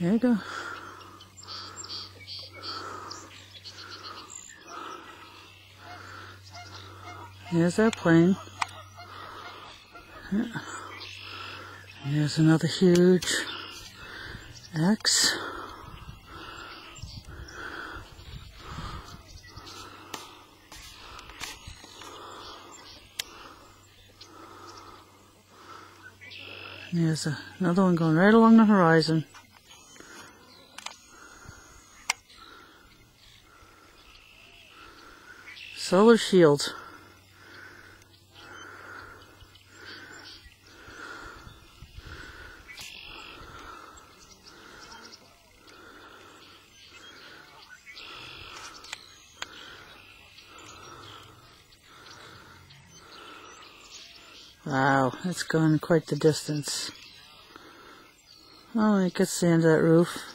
There you go. There's that plane. There's another huge X. There's another one going right along the horizon. Solar shield. Wow, it's gone quite the distance. Oh, it gets the end of that roof.